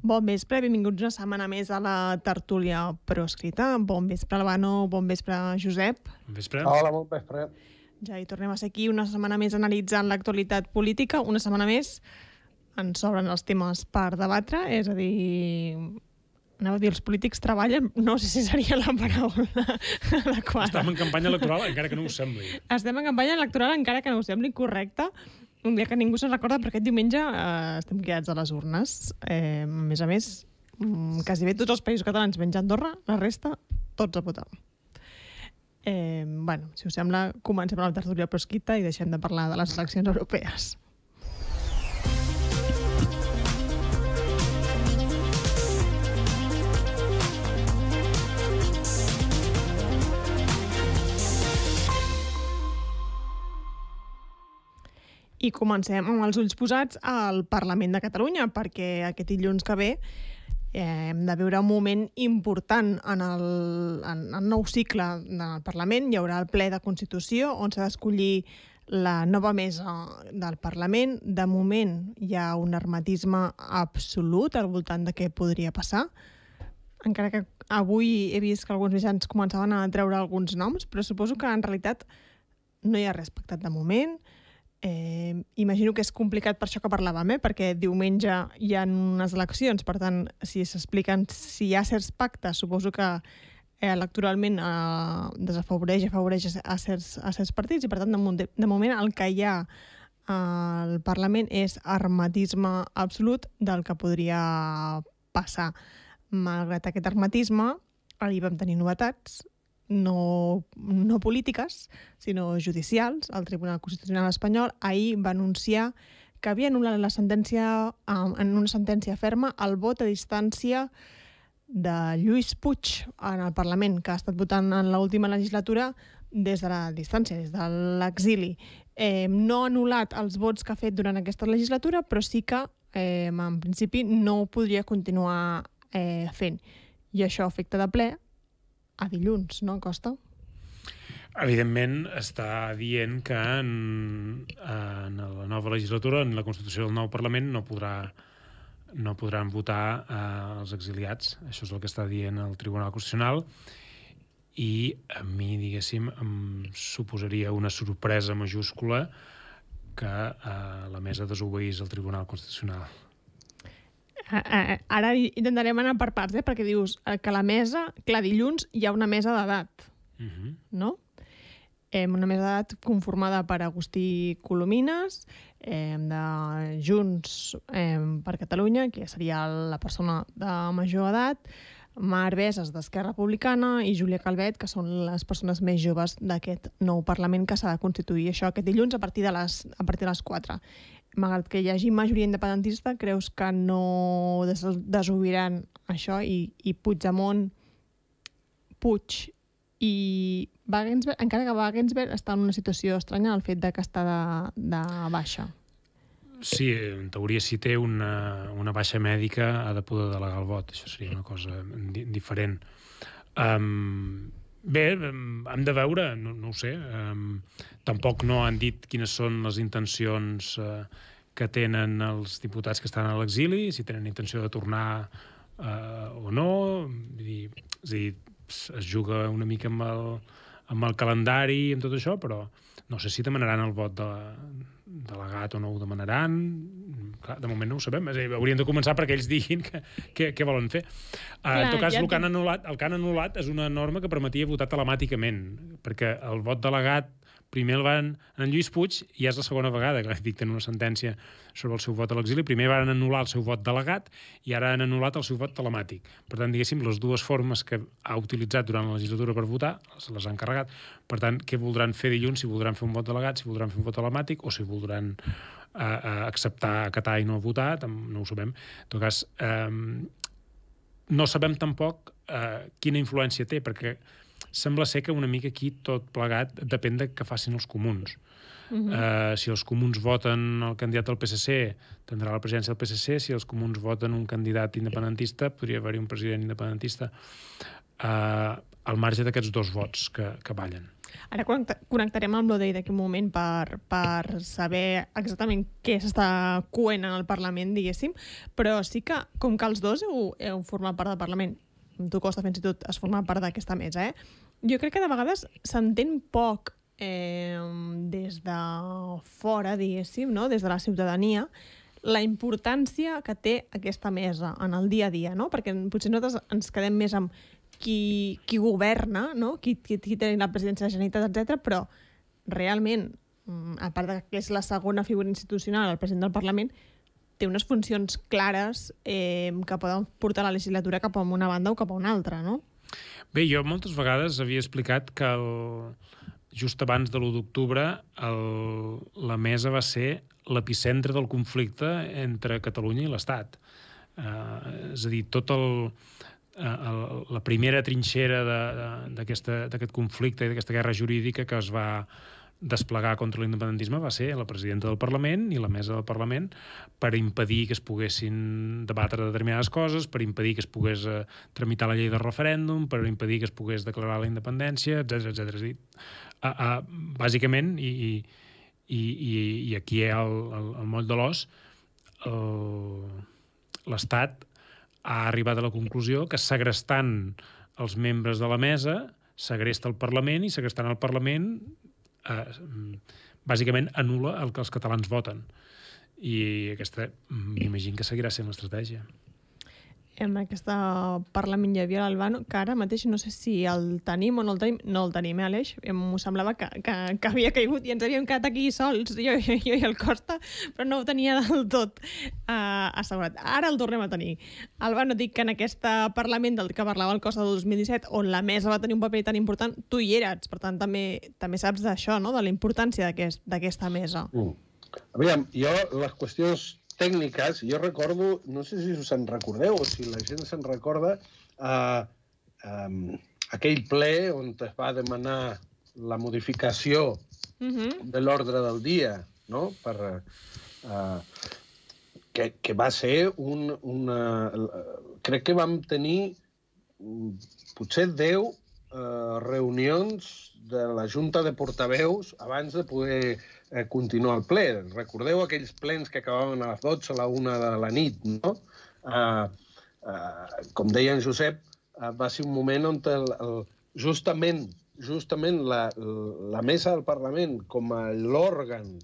Bon vespre, benvinguts una setmana més a la tertúlia proscrita. Bon vespre, Albano, bon vespre, Josep. Bon vespre. Hola, bon vespre. Ja hi tornem a ser aquí una setmana més analitzant l'actualitat política. Una setmana més ens sobren els temes per debatre, és a dir... Anava a dir, els polítics treballen, no sé si seria la paraula adequada. Estem en campanya electoral, encara que no ho sembli. Estem en campanya electoral, encara que no ho sembli correcte. Un dia que ningú se'n recorda, perquè aquest diumenge estem quedats a les urnes. A més, quasi bé tots els països catalans menys Andorra, la resta, tots a votar. Bueno, si us sembla, comencem amb la tertúlia proscrita i deixem de parlar de les eleccions europees. I comencem amb els ulls posats al Parlament de Catalunya, perquè aquest dilluns que ve hem de viure un moment important en el nou cicle del Parlament. Hi haurà el ple de Constitució, on s'ha d'escollir la nova mesa del Parlament. De moment hi ha un hermetisme absolut al voltant de què podria passar, encara que avui he vist que alguns mitjans començaven a treure alguns noms, però suposo que en realitat no hi ha res pactat de moment. Imagino que és complicat per això que parlàvem, perquè diumenge hi ha unes eleccions, per tant, si s'expliquen si hi ha certs pactes, suposo que electoralment desafavoreix, afavoreix a certs partits, i per tant, de moment el que hi ha al Parlament és hermetisme absolut del que podria passar. Malgrat aquest hermetisme, ahir vam tenir novetats, no polítiques, sinó judicials. El Tribunal Constitucional espanyol ahir va anunciar que havia anul·lat la sentència, en una sentència ferma, el vot a distància de Lluís Puig en el Parlament, que ha estat votant en l'última legislatura des de la distància, des de l'exili. No ha anul·lat els vots que ha fet durant aquesta legislatura, però sí que, en principi, no ho podria continuar fent. I això afecta de ple a dilluns, no, Costa? Evidentment, està dient que en la nova legislatura, en la Constitució del nou Parlament, no podran votar els exiliats. Això és el que està dient el Tribunal Constitucional, i a mi, diguéssim, em suposaria una sorpresa majúscula que la mesa desobeís el Tribunal Constitucional. Ara intentarem anar per parts, perquè dius que la mesa, clar, dilluns hi ha una mesa d'edat, no? Una mesa d'edat conformada per Agustí Colomines, de Junts per Catalunya, que seria la persona de major edat, Mar Veses d'Esquerra Republicana i Júlia Calvet, que són les persones més joves d'aquest nou Parlament que s'ha de constituir. Això aquest dilluns a partir de les 4. Malgrat que hi hagi majoria independentista, creus que no desobriran això i Puigdemont, Puig i Wagensberg, encara que Wagensberg està en una situació estranya al fet de que està de baixa? Sí, en teoria, si té una baixa mèdica ha de poder delegar el vot. Això seria una cosa diferent. Bé, hem de veure, no ho sé. Tampoc no han dit quines són les intencions que tenen els diputats que estan a l'exili, si tenen intenció de tornar o no. És a dir, es juga una mica amb el calendari i amb tot això, però no sé si demanaran el vot delegat o no ho demanaran. Clar, de moment no ho sabem. És a dir, hauríem de començar perquè ells diguin què volen fer. En tot cas, el que han anul·lat és una norma que permetia votar telemàticament, perquè el vot delegat primer el van en Lluís Puig, i és la segona vegada que dicten una sentència sobre el seu vot a l'exili. Primer van anul·lar el seu vot delegat i ara han anul·lat el seu vot telemàtic. Per tant, diguéssim, les dues formes que ha utilitzat durant la legislatura per votar les han carregat. Per tant, què voldran fer dilluns? Si voldran fer un vot delegat, si voldran fer un vot telemàtic, o si voldran acceptar, acatar i no votar, no ho sabem. En tot cas, no sabem tampoc quina influència té, perquè sembla ser que una mica aquí tot plegat depèn de què facin els comuns. Si els comuns voten el candidat del PSC, tindrà la presidència del PSC. Si els comuns voten un candidat independentista, podria haver-hi un president independentista, al marge d'aquests dos vots que ballen. Ara connectarem amb l'Odei d'aquí un moment per saber exactament què s'està coent en el Parlament, diguéssim, però sí que, com que els dos heu format part del Parlament, tu Costa fins i tot has format part d'aquesta mesa, jo crec que de vegades s'entén poc des de fora, diguéssim, no? Des de la ciutadania, la importància que té aquesta mesa en el dia a dia, no? Perquè potser nosaltres ens quedem més amb qui governa, no? Qui té la presidència de la Generalitat, etc. Però realment, a part que és la segona figura institucional, el president del Parlament, té unes funcions clares que poden portar la legislatura cap a una banda o cap a una altra, no? Bé, jo moltes vegades havia explicat que just abans de l'1 d'octubre la mesa va ser l'epicentre del conflicte entre Catalunya i l'Estat. És a dir, la primera trinxera d'aquest conflicte i d'aquesta guerra jurídica que es va desplegar contra l'independentisme va ser la presidenta del Parlament i la mesa del Parlament per impedir que es poguessin debatre determinades coses, per impedir que es pogués tramitar la llei del referèndum, per impedir que es pogués declarar la independència, etc. És a dir, bàsicament, i aquí hi ha el moll de l'os, l'Estat ha arribat a la conclusió que segrestant els membres de la mesa segresta el Parlament i segrestant el Parlament bàsicament anul·la el que els catalans voten. I aquesta m'imagino que seguirà sent l'estratègia. En aquesta Parlament hi havia l'Albano, que ara mateix no sé si el tenim o no el tenim. No el tenim, Aleix? M'ho semblava que havia caigut i ens havíem quedat aquí sols, jo i el Costa, però no ho tenia del tot assegurat. Ara el tornem a tenir. Albano, dic que en aquest Parlament del que parlava el Costa del 2017, on la mesa va tenir un paper tan important, tu hi eres, per tant també saps d'això, no? De la importància d'aquesta mesa. Aviam, jo les qüestions tècniques, jo recordo, no sé si us en recordeu o si la gent se'n recorda, aquell ple on es va demanar la modificació de l'ordre del dia, no? Que va ser crec que vam tenir potser 10 reunions de la Junta de Portaveus abans de poder continuar el ple. Recordeu aquells plens que acabaven a les 12, a la 1 de la nit, no? Com deia en Josep, va ser un moment on justament la mesa del Parlament com a l'òrgan...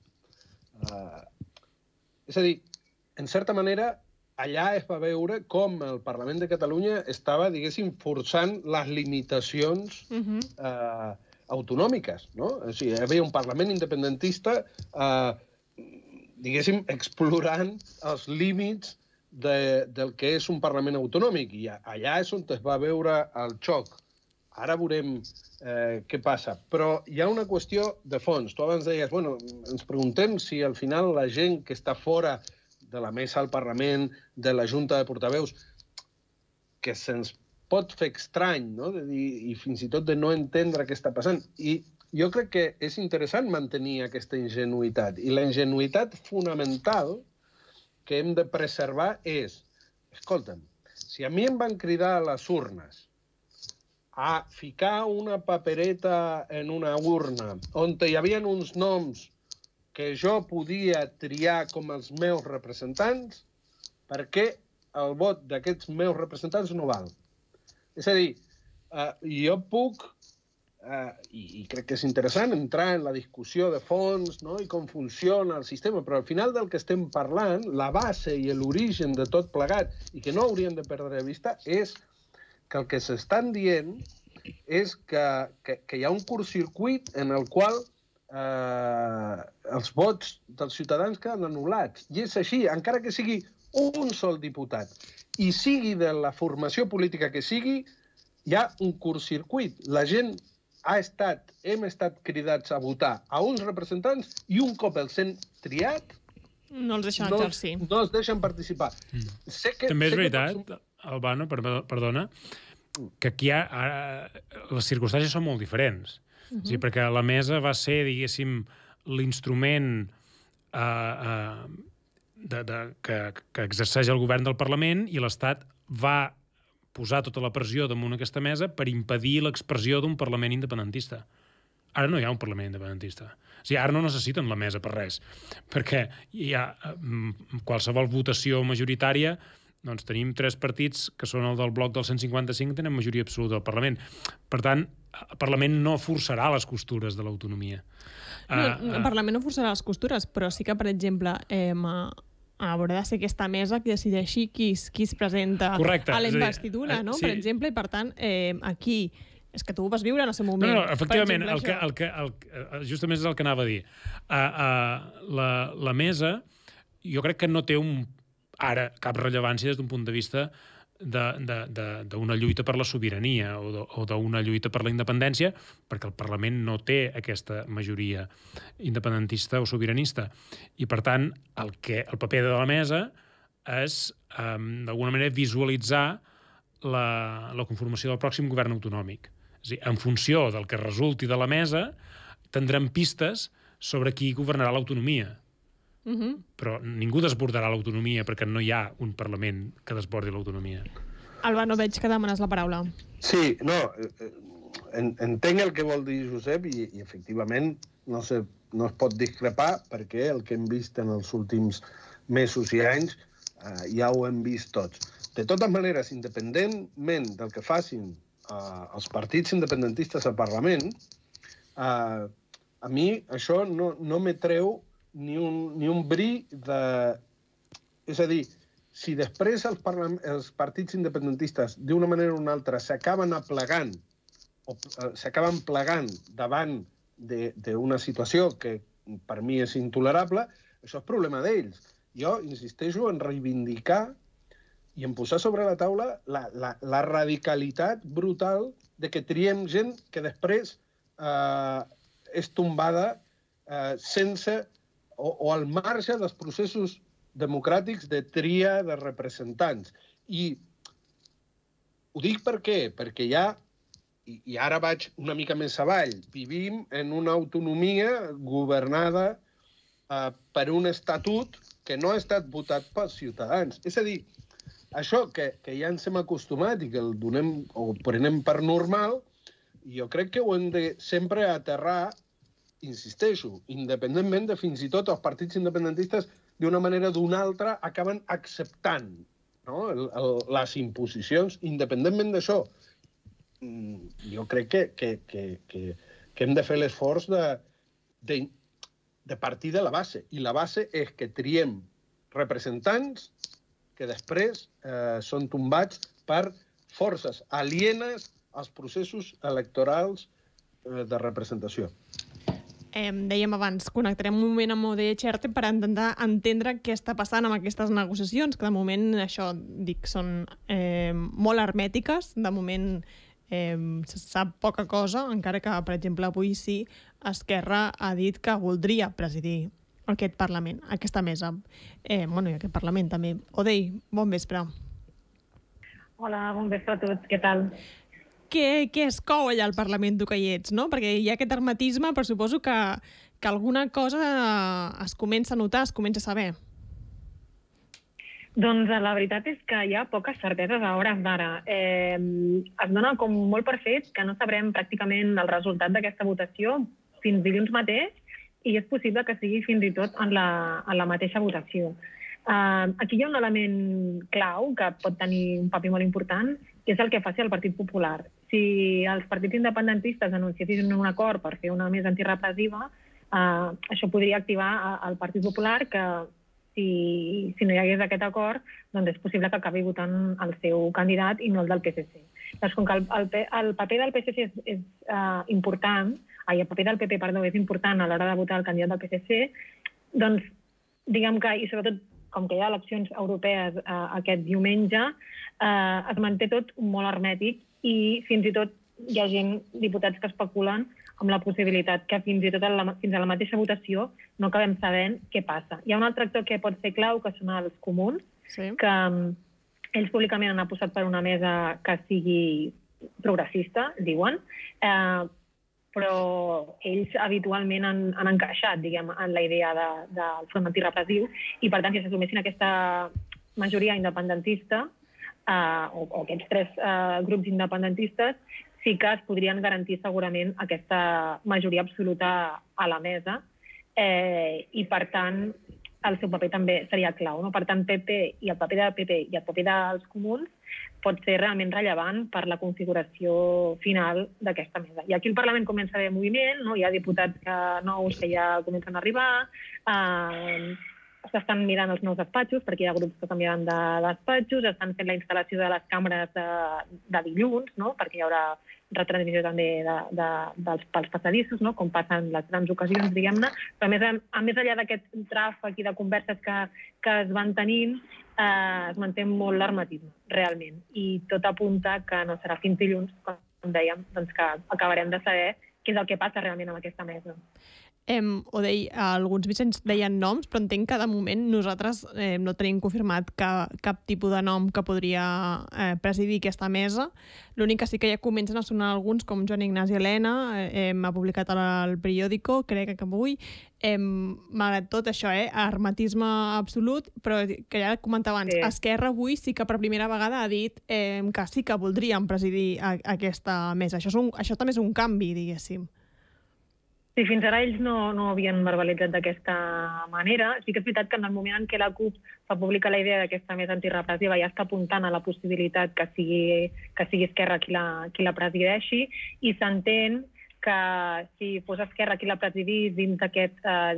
És a dir, en certa manera, allà es va veure com el Parlament de Catalunya estava, diguéssim, forçant les limitacions autonòmiques, no? O sigui, hi havia un Parlament independentista, diguéssim, explorant els límits del que és un Parlament autonòmic. I allà és on es va veure el xoc. Ara veurem què passa. Però hi ha una qüestió de fons. Tu abans deies, bueno, ens preguntem si al final la gent que està fora de la mesa del Parlament, de la Junta de Portaveus, que se'ns pot fer estrany, no? I fins i tot de no entendre què està passant. I jo crec que és interessant mantenir aquesta ingenuïtat. I la ingenuïtat fonamental que hem de preservar és, escolta'm, si a mi em van cridar a les urnes a ficar una papereta en una urna on hi havia uns noms que jo podia triar com els meus representants, per què el vot d'aquests meus representants no val? És a dir, jo puc, i crec que és interessant, entrar en la discussió de fons, no? I com funciona el sistema, però al final del que estem parlant, la base i l'origen de tot plegat, i que no hauríem de perdre de vista, és que el que s'estan dient és que hi ha un curtcircuit en el qual els vots dels ciutadans queden anul·lats. I és així, encara que sigui un sol diputat i sigui de la formació política que sigui, hi ha un curtcircuit. La gent hem estat cridats a votar a uns representants i un cop els hem triat no els deixen exercir. No els deixen participar. També és veritat, Albano, perdona, que aquí les circumstàncies són molt diferents. Sí, perquè la mesa va ser, diguéssim, l'instrument que exerceix el govern del Parlament i l'Estat va posar tota la pressió damunt aquesta mesa per impedir l'expressió d'un Parlament independentista. Ara no hi ha un Parlament independentista. O sigui, ara no necessiten la mesa per res, perquè hi ha qualsevol votació majoritària, doncs tenim 3 partits que són el del bloc del 155 que tenen majoria absoluta al Parlament. Per tant, el Parlament no forçarà les costures de l'autonomia. El Parlament no forçarà les costures, però sí que, per exemple, haurà de ser aquesta mesa que decideixi qui es presenta a la investidura, no? Per exemple, i per tant, aquí... És que tu ho vas viure en el seu moment. No, efectivament, justament és el que anava a dir. La mesa, jo crec que no té ara cap rellevància des d'un punt de vista d'una lluita per la sobirania o d'una lluita per la independència, perquè el Parlament no té aquesta majoria independentista o sobiranista. I, per tant, el paper de la mesa és, d'alguna manera, visualitzar la conformació del pròxim govern autonòmic. És a dir, en funció del que resulti de la mesa, tindrem pistes sobre qui governarà l'autonomia. Però ningú desbordarà l'autonomia perquè no hi ha un Parlament que desbordi l'autonomia. Alba, no veig que demanes la paraula. Sí, no, entenc el que vol dir Josep i efectivament no es pot discrepar perquè el que hem vist en els últims mesos i anys ja ho hem vist tots. De totes maneres, independentment del que facin els partits independentistes al Parlament, a mi això no me treu ni un bri de... És a dir, si després els partits independentistes d'una manera o una altra s'acaben aplegant o s'acaben plegant davant d'una situació que per mi és intolerable, això és problema d'ells. Jo insisteixo en reivindicar i en posar sobre la taula la radicalitat brutal de que triem gent que després és tombada sense o al marge dels processos democràtics de tria de representants. I ho dic per què? Perquè ja, i ara vaig una mica més avall, vivim en una autonomia governada per un estatut que no ha estat votat pels ciutadans. És a dir, això que ja ens hem acostumat i que el donem o prenem per normal, jo crec que ho hem de sempre aterrar, insisteixo, independentment de fins i tot els partits independentistes d'una manera o d'una altra acaben acceptant les imposicions, independentment d'això. Jo crec que hem de fer l'esforç de partir de la base. I la base és que triem representants que després són tombats per forces alienes als processos electorals de representació. Dèiem abans, connectarem un moment amb ODE Xerte per intentar entendre què està passant amb aquestes negociacions, que de moment, això, dic, són molt hermètiques, de moment se sap poca cosa, encara que, per exemple, avui sí, Esquerra ha dit que voldria presidir aquest Parlament, aquesta mesa. I aquest Parlament també. Odei, bon vespre. Hola, bon vespre a tots, què tal? Què es cou allà al Parlament, tu que hi ets, no? Perquè hi ha aquest hermetisme, però suposo que alguna cosa es comença a notar, es comença a saber. Doncs la veritat és que hi ha poques certeses a hores d'ara. Es dona com molt per fet que no sabrem pràcticament el resultat d'aquesta votació fins dilluns mateix i és possible que sigui fins i tot en la mateixa votació. Aquí hi ha un element clau que pot tenir un paper molt important, que és el que faci el Partit Popular. Si els partits independentistes anunciessin un acord per fer una mesa antirepressiva, això podria activar el Partit Popular, que si no hi hagués aquest acord, doncs és possible que acabi votant el seu candidat i no el del PSC. Doncs com que el paper del PSC és important, el paper del PP, perdó, és important a l'hora de votar el candidat del PSC, doncs diguem que, i sobretot com que hi ha eleccions europees aquest diumenge, es manté tot molt hermètic i fins i tot hi ha diputats que especulen amb la possibilitat que fins i tot fins a la mateixa votació no acabem sabent què passa. Hi ha un altre actor que pot ser clau, que són els comuns, que ells públicament han apostat per una mesa que sigui progressista, diuen, però ells habitualment han encaixat, diguem, en la idea del front antirepressiu i, per tant, si s'assumessin aquesta majoria independentista o aquests 3 grups independentistes, sí que es podrien garantir segurament aquesta majoria absoluta a la mesa i, per tant, el seu paper també seria clau. Per tant, PP i el paper del PP i el paper dels comuns pot ser realment rellevant per la configuració final d'aquesta mesa. I aquí el Parlament comença a haver moviment, hi ha diputats nous que ja comencen a arribar, s'estan mirant els nous despatxos, perquè hi ha grups que canviaran de despatxos, estan fent la instal·lació de les càmeres de dilluns, perquè hi haurà retransmissió també pels passadissos, com passen les grans ocasions, diguem-ne, però a més enllà d'aquest tràfic i de converses que es van tenint, es manté molt l'hermetisme, realment, i tot apunta que no serà fins dilluns, com dèiem, que acabarem de saber què és el que passa realment amb aquesta mesa. Odei, alguns mitjans deien noms, però entenc que de moment nosaltres no tenim confirmat cap tipus de nom que podria presidir aquesta mesa. L'únic que sí que ja comencen a sonar alguns, com Joan Ignasi Elena, ha publicat al periòdico, crec que avui. Malgrat tot això, hermetisme absolut, però que ja comentava abans, Esquerra avui sí que per primera vegada ha dit que sí que voldrien presidir aquesta mesa. Això també és un canvi, diguéssim. Sí, fins ara ells no havien verbalitzat d'aquesta manera. Sí que és veritat que en el moment en què la CUP fa pública la idea d'aquesta mesa antirepressiva ja està apuntant a la possibilitat que sigui Esquerra qui la presideixi, i s'entén que si fos Esquerra qui la presidís dins aquesta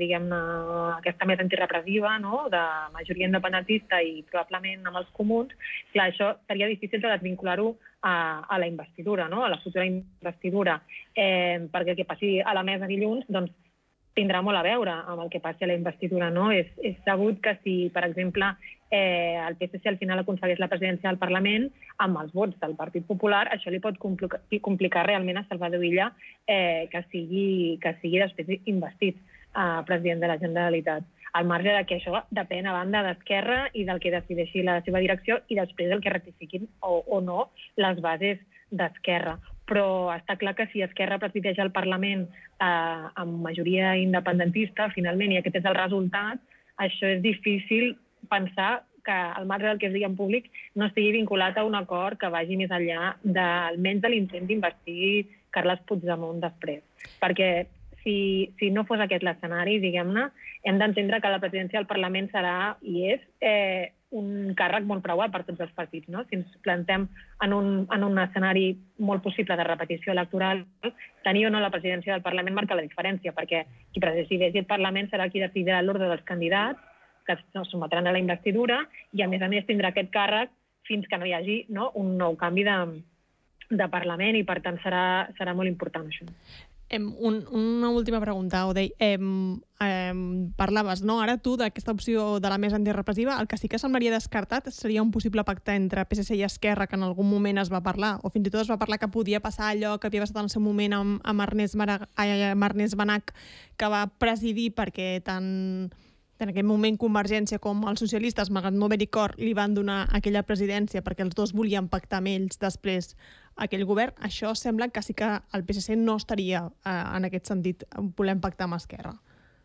mesa antirepressiva, de majoria independentista i probablement amb els comuns, clar, això seria difícil de desvincular-ho a la investidura, a la futura investidura, perquè el que passi a la mesa dilluns tindrà molt a veure amb el que passi a la investidura. És sabut que si, per exemple, el PSC al final aconsegueix la presidència del Parlament amb els vots del Partit Popular, això li pot complicar realment a Salvador Illa que sigui després investit president de la Generalitat. Al marge que això depèn a banda d'Esquerra i del que decideixi la seva direcció i després del que rectifiquin o no les bases d'Esquerra. Però està clar que si Esquerra presideix el Parlament amb majoria independentista, finalment, i aquest és el resultat, això és difícil pensar que al marge del que es digui en públic no estigui vinculat a un acord que vagi més enllà almenys de l'intent d'investir Carles Puigdemont després. Perquè si no fos aquest l'escenari, diguem-ne, hem d'entendre que la presidència del Parlament serà i és un càrrec molt preuat per tots els partits. Si ens plantem en un escenari molt possible de repetició electoral, tenir o no la presidència del Parlament marca la diferència, perquè qui presideixi el Parlament serà qui decidirà l'ordre dels candidats que es sotmetran a la investidura i, a més tindrà aquest càrrec fins que no hi hagi un nou canvi de Parlament i, per tant, serà molt important això. Una última pregunta, Odei. Parlaves, ara tu, d'aquesta opció de la mesa antirepressiva. El que sí que semblaria descartat seria un possible pacte entre PSC i Esquerra, que en algun moment es va parlar, o fins i tot es va parlar que podia passar allò que havia passat en el seu moment amb Ernest Benach, que va presidir perquè tant en aquell moment Convergència com els socialistes, malgrat no haver-hi acord, li van donar aquella presidència perquè els dos volien pactar amb ells després aquell govern. Això sembla que sí que el PSC no estaria en aquest sentit volent pactar amb Esquerra.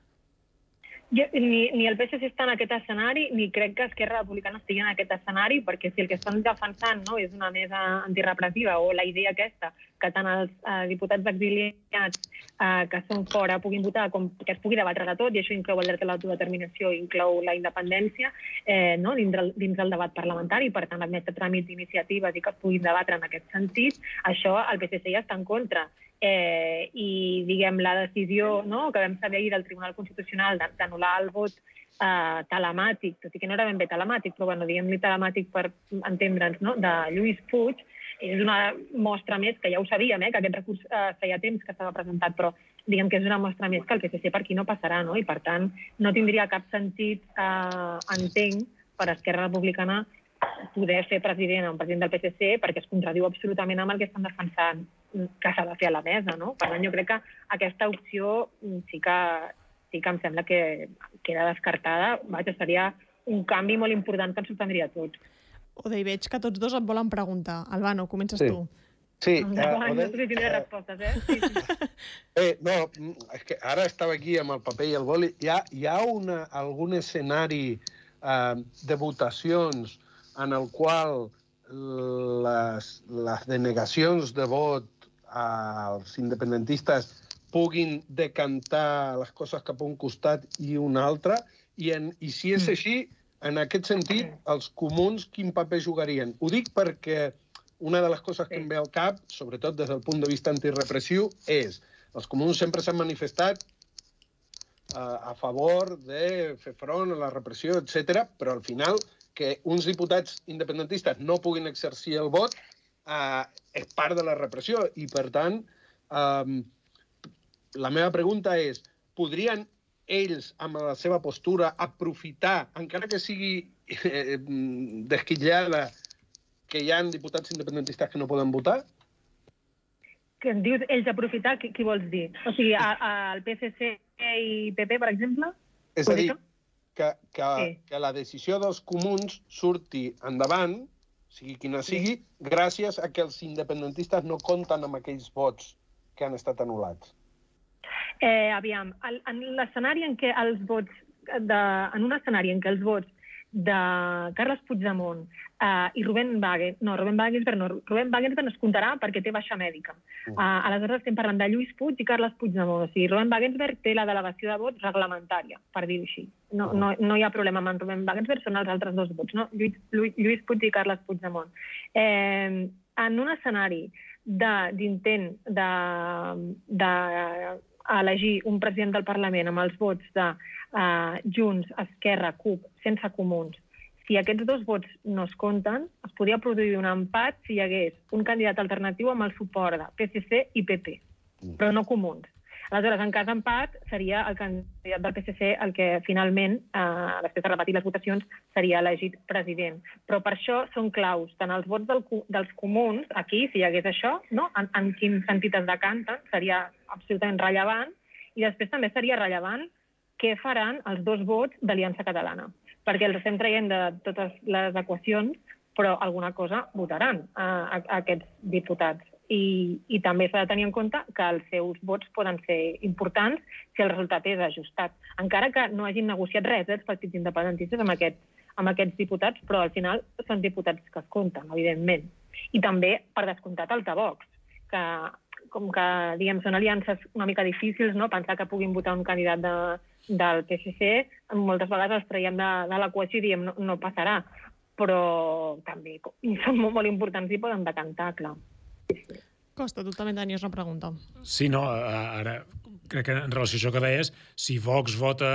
Ni el PSC està en aquest escenari, ni crec que Esquerra Republicana estigui en aquest escenari, perquè si el que estan defensant és una mesa antirepressiva o la idea aquesta, que tant els diputats exiliats que són fora puguin votar com que es pugui debatre de tot, i això inclou el dret a l'autodeterminació, inclou la independència dins del debat parlamentari, per tant, admetre tràmits d'iniciatives i que es puguin debatre en aquest sentit, això el PSC ja està en contra. I, diguem, la decisió que vam saber ahir del Tribunal Constitucional d'anul·lar el vot telemàtic, tot i que no era ben bé telemàtic, però diguem-li telemàtic per entendre'ns, de Lluís Puig, és una mostra més, que ja ho sabíem, que aquest recurs feia temps que estava presentat, però diguem que és una mostra més que el PSC per aquí no passarà, i per tant no tindria cap sentit, entenc, per Esquerra Republicana poder fer president a un president del PSC perquè es contradiu absolutament amb el que estan defensant que s'ha de fer a la mesa. Per tant, jo crec que aquesta opció sí que em sembla que queda descartada. Seria un canvi molt important que ens sorprendria a tots. Odei, veig que tots dos et volen preguntar. Albano, comences tu. Sí. No sé si tindré respostes, Sí. No, és que ara estava aquí amb el paper i el boli. Hi ha algun escenari de votacions en el qual les denegacions de vot els independentistes puguin decantar les coses cap a un costat i un altre, i si és així, en aquest sentit, els comuns quin paper jugarien? Ho dic perquè una de les coses que em ve al cap, sobretot des del punt de vista antirepressiu, és els comuns sempre s'han manifestat a favor de fer front a la repressió, etc., però al final que uns diputats independentistes no puguin exercir el vot és part de la repressió i, per tant, la meva pregunta és, podrien ells, amb la seva postura, aprofitar, encara que sigui desquitllada, que hi ha diputats independentistes que no poden votar? Que em dius ells aprofitar, qui vols dir? O sigui, el PSC i PP, per exemple? És a dir, que la decisió dels comuns surti endavant, sigui quina sigui, gràcies a que els independentistes no compten amb aquells vots que han estat anul·lats. Aviam, en l'escenari en què els vots de Carles Puigdemont i Rubén Wagensberg es comptarà perquè té baixa mèdica. Aleshores estem parlant de Lluís Puig i Carles Puigdemont. O sigui, Rubén Wagensberg té la delegació de vots reglamentària, per dir-ho així. No hi ha problema amb en Rubén Wagensberg, són els altres dos vots, no? Lluís Puig i Carles Puigdemont. En un escenari d'intent d'elegir un president del Parlament amb els vots de Junts, Esquerra, CUP, sense comuns, si aquests dos vots no es compten, es podria produir un empat si hi hagués un candidat alternatiu amb el suport de PSC i PP, però no comuns. Aleshores, en cas d'empat, seria el candidat del PSC el que finalment, després de repetir les votacions, seria elegit president. Però per això són claus tant els vots dels comuns, aquí, si hi hagués això, en quin sentit es decanten, seria absolutament rellevant, i després també seria rellevant què faran els dos vots d'Aliança Catalana, perquè els estem traient de totes les equacions, però alguna cosa votaran aquests diputats. I també s'ha de tenir en compte que els seus vots poden ser importants si el resultat és ajustat. Encara que no hagin negociat res els partits independentistes amb aquests diputats, però al final són diputats que es compten, evidentment. I també, per descomptat, el de Vox, que com que, diguem, són aliances una mica difícils, no? Pensar que puguin votar un candidat del PSC, moltes vegades els traiem de l'equació i diem no passarà, però també són molt importants i poden decantar, clar. Costa, tu també tenies una pregunta. Sí, no, ara crec que en relació a això que deies, si Vox vota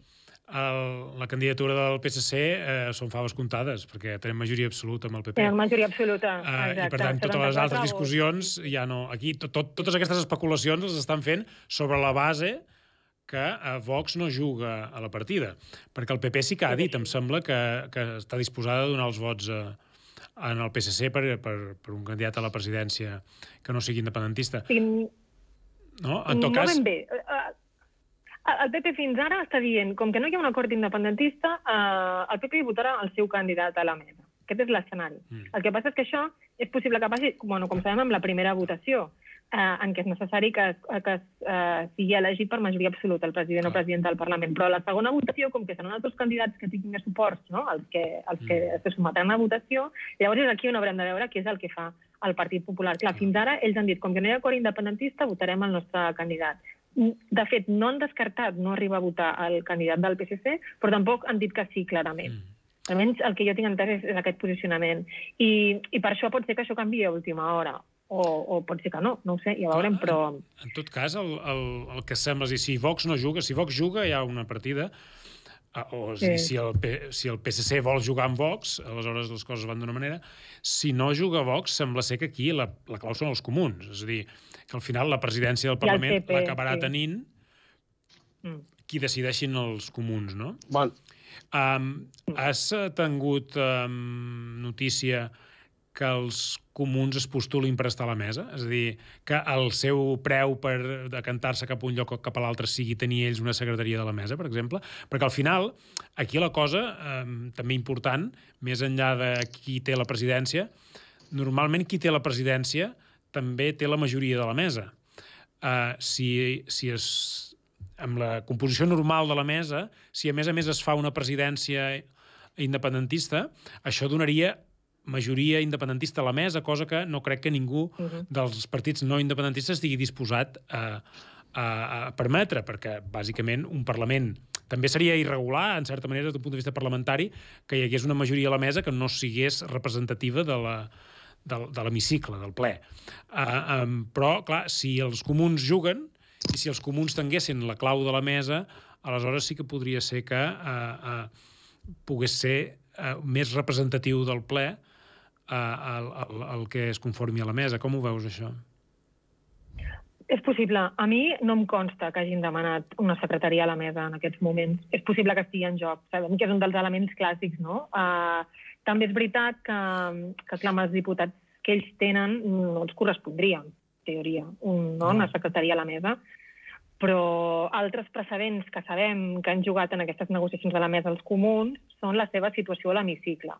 la candidatura del PSC són faves comptades, perquè tenen majoria absoluta amb el PP. Tenen majoria absoluta, exacte. I per tant, totes les altres discussions ja no... Aquí totes aquestes especulacions les estan fent sobre la base que Vox no juga a la partida. Perquè el PP sí que ha dit, em sembla, que està disposada a donar els vots en el PSC per un candidat a la presidència que no sigui independentista. No? En tot cas... No ben bé. El PP fins ara està dient, com que no hi ha un acord independentista, el PP votarà el seu candidat a la mesa. Aquest és l'escenari. El que passa és que això és possible que passi, com sabem, amb la primera votació, en què és necessari que sigui elegit per majoria absoluta el president o presidenta del Parlament. Però la segona votació, com que seran altres candidats que tinguin més suports, no? els que es sometran a votació, llavors és aquí on haurem de veure què és el que fa el Partit Popular. Clar, fins ara ells han dit, com que no hi ha acord independentista, votarem el nostre candidat. De fet, no han descartat no arribar a votar el candidat del PSC, però tampoc han dit que sí, clarament. Almenys el que jo tinc entès és aquest posicionament. I per això pot ser que això canviï a última hora. O pot ser que no ho sé, ja veurem, però... En tot cas, el que sembla és dir, si Vox no juga, si Vox juga hi ha una partida, o és a dir, si el PSC vol jugar amb Vox, aleshores les coses van d'una manera. Si no juga Vox, sembla ser que aquí la clau són els comuns. És a dir, que al final la presidència del Parlament l'acabarà tenint qui decideixin els comuns, no? Has tingut notícia que els comuns es postulin per estar a la mesa? És a dir, que el seu preu per decantar-se cap a un lloc o cap a l'altre sigui tenir ells una secretaria de la mesa, per exemple? Perquè al final, aquí la cosa, també important, més enllà de qui té la presidència, normalment qui té la presidència també té la majoria de la mesa. Amb la composició normal de la mesa, si a més es fa una presidència independentista, això donaria majoria independentista a la mesa, cosa que no crec que ningú dels partits no independentistes estigui disposat a permetre, perquè, bàsicament, un Parlament també seria irregular, en certa manera, des d'un punt de vista parlamentari, que hi hagués una majoria a la mesa que no sigués representativa de l'hemicicle, del ple. Però, clar, si els comuns juguen i si els comuns tinguessin la clau de la mesa, aleshores sí que podria ser que pogués ser més representatiu del ple el que es conformi a la mesa. Com ho veus, això? És possible. A mi no em consta que hagin demanat una secretaria a la mesa en aquests moments. És possible que estigui en joc. Sabem que és un dels elements clàssics, no? També és veritat que clar, els diputats que ells tenen no els correspondria, en teoria, una secretaria a la mesa. Però altres precedents que sabem que han jugat en aquestes negociacions a la mesa els comuns són la seva situació a l'hemicicle.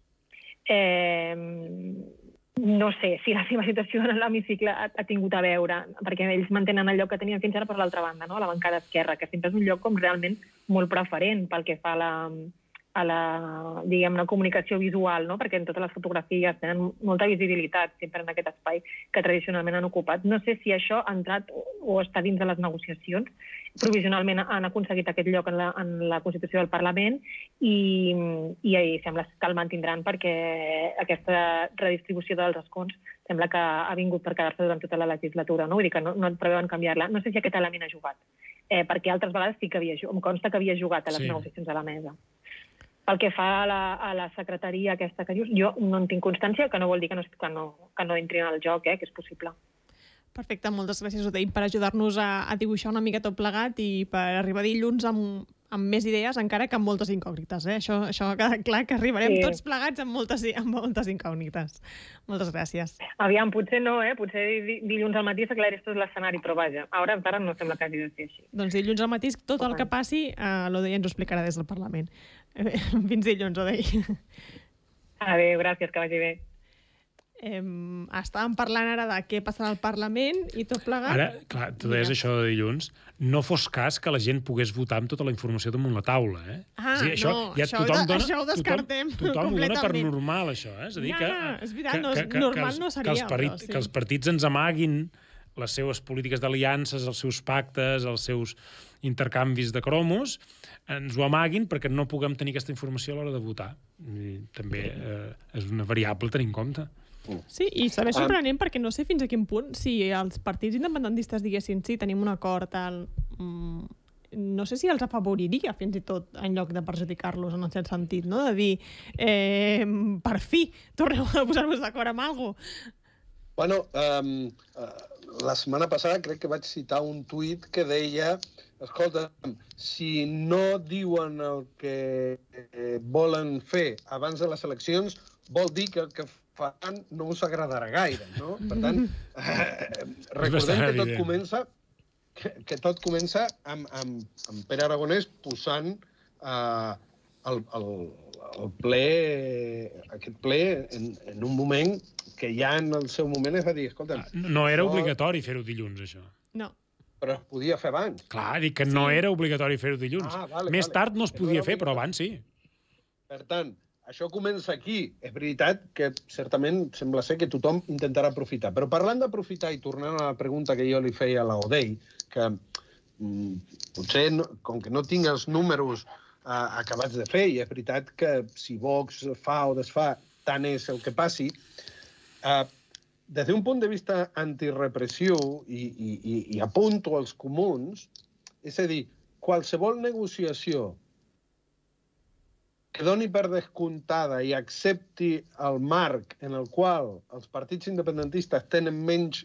No sé si la seva situació en l'hemicicle ha tingut a veure, perquè ells mantenen el lloc que tenien fins ara per l'altra banda, no? A la bancada esquerra, que sempre és un lloc com realment molt preferent pel que fa a la diguem-ne, comunicació visual, no? Perquè en totes les fotografies tenen molta visibilitat sempre en aquest espai que tradicionalment han ocupat. No sé si això ha entrat o està dins de les negociacions. Provisionalment han aconseguit aquest lloc en la Constitució del Parlament i sembla que el mantindran perquè aquesta redistribució dels escons sembla que ha vingut per quedar-se durant tota la legislatura, no? Vull dir que no preveuen canviar-la. No sé si aquest element ha jugat, perquè altres vegades sí que em consta que havia jugat a les negociacions a la mesa. Pel que fa a la secretaria aquesta que dius, jo no en tinc constància, que no vol dir que no entri en el joc, que és possible. Perfecte, moltes gràcies, Odeï, per ajudar-nos a dibuixar una mica tot plegat i per arribar dilluns amb més idees, encara que amb moltes incògnites. Això ha quedat clar, que arribarem tots plegats amb moltes incògnites. Moltes gràcies. Aviam, potser no, potser dilluns al matí s'aclareix tot l'escenari, però vaja, ara no sembla que hagi de ser així. Doncs dilluns al matí tot el que passi l'Odeï ens ho explicarà des del Parlament. Fins dilluns, Odeï. Adéu, gràcies, que vagi bé. Estàvem parlant ara de què passarà al Parlament i tot plegat. Ara, clar, tu deies això de dilluns, no fos cas que la gent pogués votar amb tota la informació damunt la taula, això ho descartem completament. Tothom ho dona per normal, això, És a dir, és veritat, normal no seria. Que els partits ens amaguin les seves polítiques d'aliances, els seus pactes, els seus intercanvis de cromos, ens ho amaguin perquè no puguem tenir aquesta informació a l'hora de votar. I també és una variable a tenir en compte. Sí, i també és sorprenent perquè no sé fins a quin punt, si els partits independentistes diguessin sí, tenim un acord, no sé si els afavoriria fins i tot en lloc de perjudicar-los en el cert sentit, no? De dir, per fi, torneu a posar-vos d'acord amb alguna cosa. Bueno, la setmana passada crec que vaig citar un tuit que deia, escolta, si no diuen el que volen fer abans de les eleccions, vol dir que el que fan no us agradarà gaire, no? Per tant, recordem que tot comença amb Pere Aragonès posant aquest ple en un moment que ja en el seu moment es va dir, escolta... No era obligatori fer-ho dilluns, això. No. Però es podia fer abans. Clar, dic que no era obligatori fer-ho dilluns. Més tard no es podia fer, però abans sí. Per tant, això comença aquí. És veritat que certament sembla ser que tothom intentarà aprofitar. Però parlant d'aprofitar i tornant a la pregunta que jo li feia a l'Odeï, que potser, com que no tinc els números acabats de fer, i és veritat que si Vox fa o desfà, tant és el que passi, des d'un punt de vista antirepressiu, i apunto als comuns, és a dir, qualsevol negociació que doni per descomptada i accepti el marc en el qual els partits independentistes tenen menys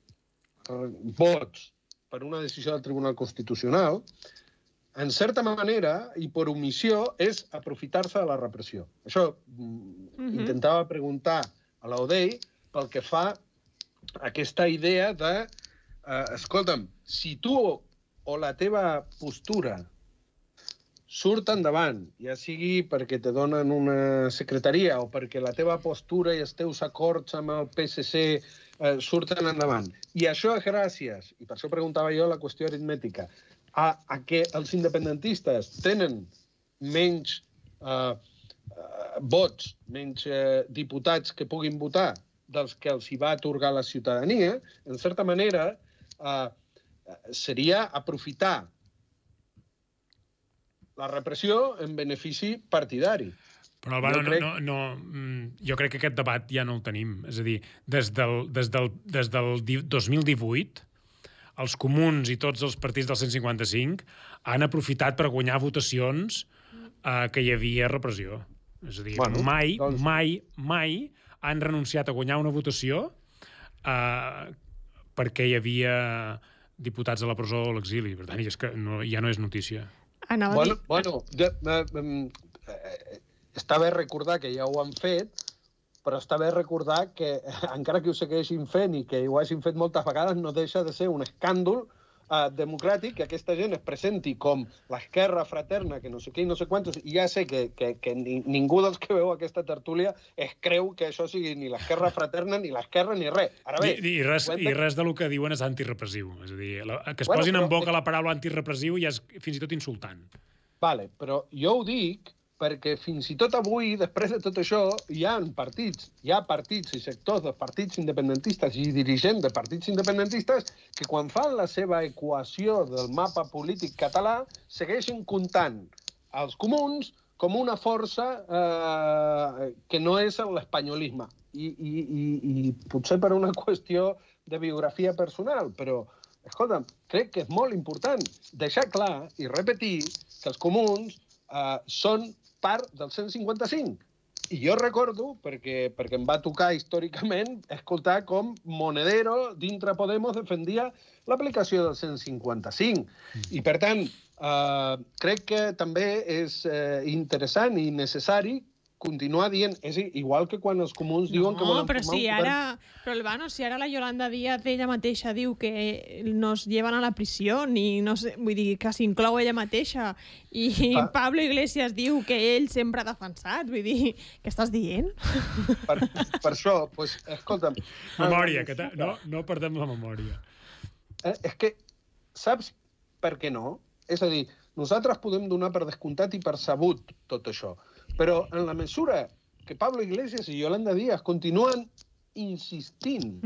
vots per una decisió del Tribunal Constitucional, en certa manera, i per omissió, és aprofitar-se de la repressió. Això intentava preguntar a l'Odeï pel que fa a aquesta idea de, escolta'm, si tu o la teva postura surt endavant, ja sigui perquè te donen una secretaria o perquè la teva postura i els teus acords amb el PSC surten endavant. I això és gràcies, i per això preguntava jo la qüestió aritmètica, a que els independentistes tenen menys vots, menys diputats que puguin votar dels que els hi va atorgar la ciutadania, en certa manera, seria aprofitar la repressió en benefici partidari. Però, Álvaro, jo crec que aquest debat ja no el tenim. És a dir, des del 2018, els comuns i tots els partits del 155 han aprofitat per guanyar votacions que hi havia repressió. És a dir, mai han renunciat a guanyar una votació perquè hi havia diputats a la presó o a l'exili. Per tant, és que ja no és notícia. Està bé recordar que ja ho han fet, però està bé recordar que, encara que ho segueixin fent i que ho hagin fet moltes vegades, no deixa de ser un escàndol democràtic que aquesta gent es presenti com l'esquerra fraterna, que no sé què i no sé quantos, i ja sé que ningú dels que veu aquesta tertúlia es creu que això sigui ni l'esquerra fraterna, ni l'esquerra, ni res. Ara bé, I res del que diuen és antirepressiu. És a dir, que es posin en boca la paraula antirepressiu ja és fins i tot insultant. Vale, però jo ho dic perquè fins i tot avui, després de tot això, hi ha partits i sectors dels partits independentistes i dirigents de partits independentistes que quan fan la seva equació del mapa polític català segueixen comptant els comuns com una força que no és l'espanyolisme. I potser per una qüestió de biografia personal, però, escolta'm, crec que és molt important deixar clar i repetir que els comuns són part del 155. I jo recordo, perquè em va tocar històricament, escoltar com Monedero, dintre Podemos, defendia l'aplicació del 155. I, per tant, crec que també és interessant i necessari continuar dient, és igual que quan els comuns diuen que volen formar un govern... Però, Albano, si ara la Yolanda Díaz ella mateixa diu que nos llevan a la prisió, vull dir, que s'inclou ella mateixa, i Pablo Iglesias diu que ell sempre ha defensat, vull dir, què estàs dient? Per això, doncs, escolta'm... Memòria, no perdem la memòria. És que, saps per què no? És a dir, nosaltres podem donar per descomptat i per sabut tot això, però en la mesura que Pablo Iglesias i Yolanda Díaz continuen insistint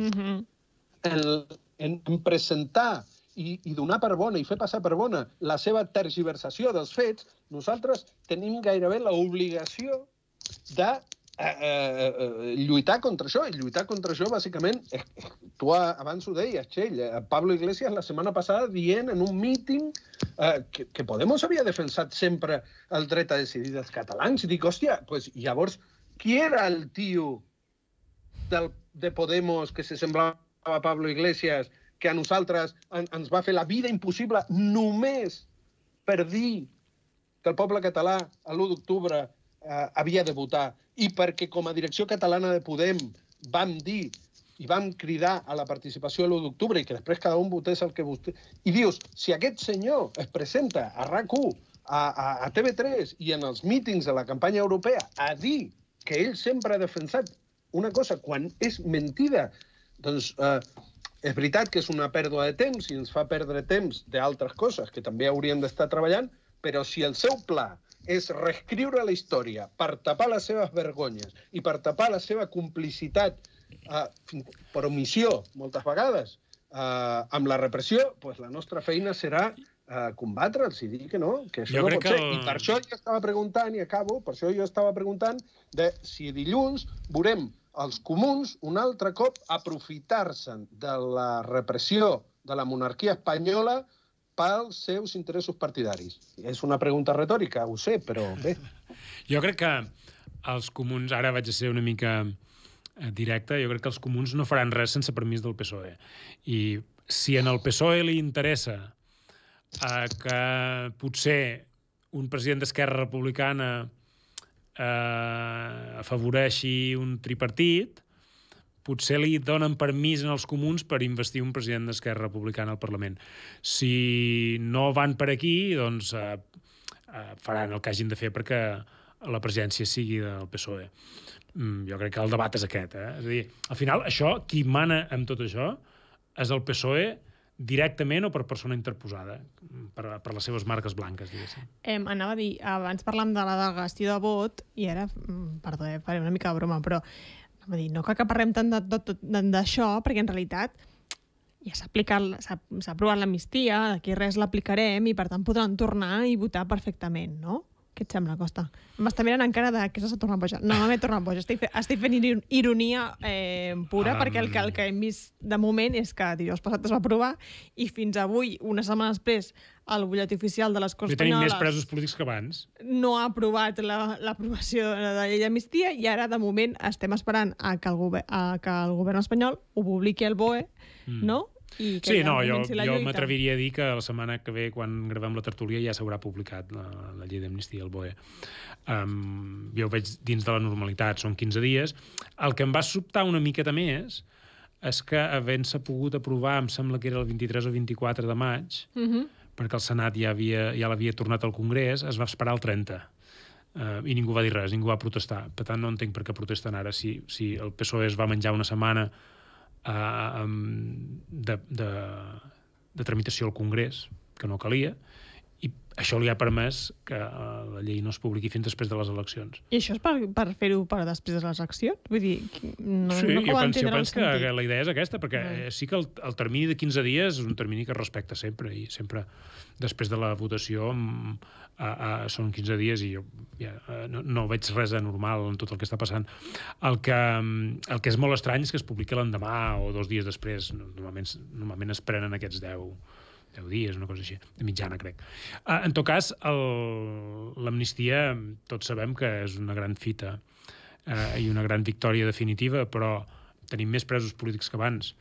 en presentar i donar per bona i fer passar per bona la seva tergiversació dels fets, nosaltres tenim gairebé l'obligació de lluitar contra això. I lluitar contra això, bàsicament, tu abans ho deies, Txell, Pablo Iglesias la setmana passada dient en un míting que Podemos havia defensat sempre el dret a decidir dels catalans. I dic, hòstia, pues, llavors, qui era el tio de Podemos que se semblava a Pablo Iglesias que a nosaltres ens va fer la vida impossible només per dir que el poble català l'1 d'octubre havia de votar i perquè com a direcció catalana de Podem vam dir i vam cridar a la participació l'1 d'octubre i que després cada un votés el que vostè... I dius, si aquest senyor es presenta a RAC1, a TV3 i en els mítings de la campanya europea a dir que ell sempre ha defensat una cosa quan és mentida, doncs és veritat que és una pèrdua de temps i ens fa perdre temps d'altres coses que també hauríem d'estar treballant, però si el seu pla és reescriure la història per tapar les seves vergonyes i per tapar la seva complicitat per omissió, moltes vegades, amb la repressió, doncs la nostra feina serà combatre'ls i dir que no, que això no pot ser. I per això jo estava preguntant, i acabo, per això jo estava preguntant de si dilluns veurem els comuns un altre cop aprofitar-se de la repressió de la monarquia espanyola pels seus interessos partidaris. És una pregunta retòrica, ho sé, però bé. Jo crec que els comuns, ara vaig a ser una mica directe, jo crec que els comuns no faran res sense permís del PSOE. I si en el PSOE li interessa que potser un president d'Esquerra Republicana afavoreixi un tripartit, potser li donen permís als comuns per investir un president d'Esquerra Republicana al Parlament. Si no van per aquí, doncs faran el que hagin de fer perquè la presidència sigui del PSOE. Jo crec que el debat és aquest. És a dir, al final, això, qui mana amb tot això és el PSOE directament o per persona interposada, per les seves marques blanques, diguéssim. Anava a dir, abans parlàvem de la delegació de vot, i ara, perdó, faré una mica de broma, però anava a dir, no cal que parlem tant d'això, perquè en realitat ja s'ha aprovat l'amnistia, d'aquí res l'aplicarem i per tant podran tornar i votar perfectament, no? Què et sembla, Costa? M'està mirant encara de què s'ha tornat boja. No m'he tornat boja, estic fent ironia pura, perquè el que hem vist de moment és que dijous passat es va aprovar i fins avui, una setmana després, el butlletí oficial de les Corts Espanyoles... Tenim més presos polítics que abans. No ha aprovat l'aprovació de la llei d'amnistia i ara, de moment, estem esperant que el govern espanyol ho publiqui al BOE, no? Sí, no, jo m'atreviria a dir que la setmana que ve, quan gravem la tertúlia, ja s'haurà publicat la llei d'amnistia al BOE. Jo ho veig dins de la normalitat, són 15 dies. El que em va sobtar una miqueta més és que, havent-se pogut aprovar, em sembla que era el 23 o 24 de maig, perquè el Senat ja l'havia tornat al Congrés, es va esperar el 30. I ningú va dir res, ningú va protestar. Per tant, no entenc per què protesten ara. Si el PSOE es va menjar una setmana de tramitació al Congrés, que no calia, i això li ha permès que la llei no es publiqui fins després de les eleccions. I això és per fer-ho per després de les eleccions? Vull dir, no jo penso que la idea és aquesta, perquè sí que el termini de 15 dies és un termini que es respecta sempre, i sempre després de la votació són 15 dies i jo no veig res anormal en tot el que està passant. El que és molt estrany és que es publiqui l'endemà o 2 dies després. Normalment es prenen aquests 10 dies, una cosa així, de mitjana, crec. En tot cas, l'amnistia, tots sabem que és una gran fita i una gran victòria definitiva, però tenim més presos polítics que abans.